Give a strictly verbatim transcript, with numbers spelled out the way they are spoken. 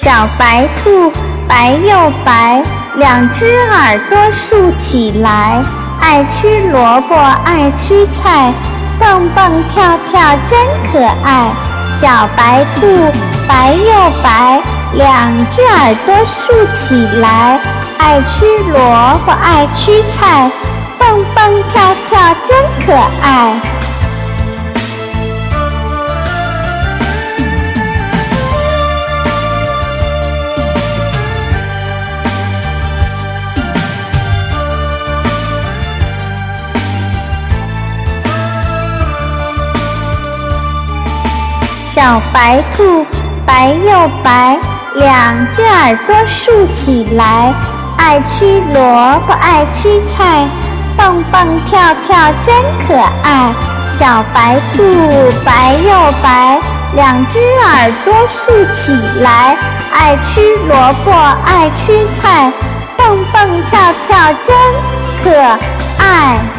小白兔白又白，两只耳朵竖起来，爱吃萝卜爱吃菜，蹦蹦跳跳真可爱。小白兔白又白，两只耳朵竖起来，爱吃萝卜爱吃菜，蹦蹦跳跳真可爱。小白兔白又白，两只耳朵竖起来，爱吃萝卜爱吃菜，蹦蹦跳跳真可爱。小白兔白又白，两只耳朵竖起来，爱吃萝卜爱吃菜，蹦蹦跳跳真可爱。